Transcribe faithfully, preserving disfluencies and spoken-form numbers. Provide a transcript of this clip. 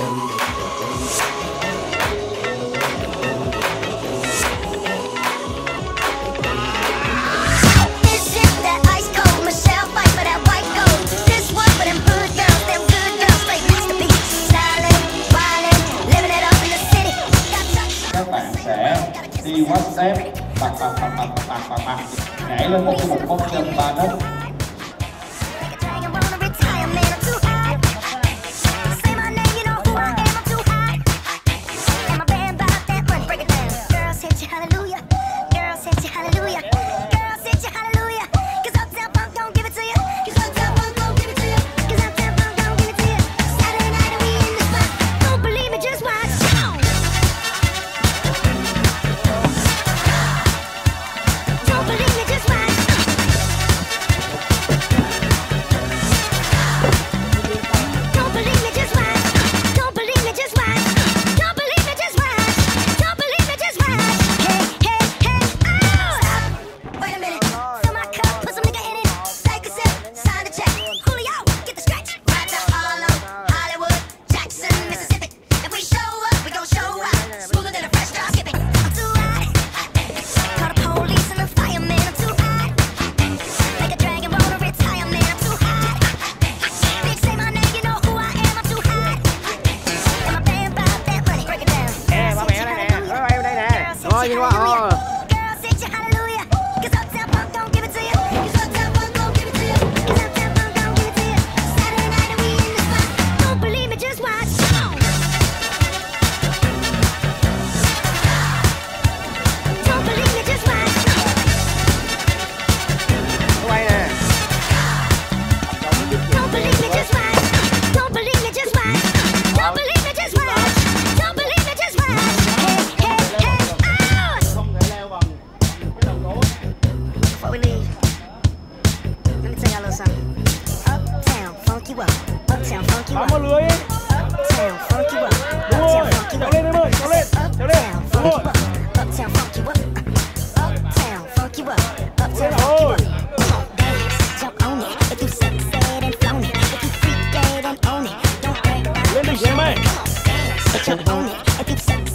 Đi one step, bạc bạc bạc bạc bạc bạc bạc nhảy lên một cái một con chân ba đất. Nhìn qua ờ. Bám vào lưới ấy. Đúng rồi, kéo lên em ơi, kéo lên, kéo lên. Đúng rồi. Lên đỉnh em ơi.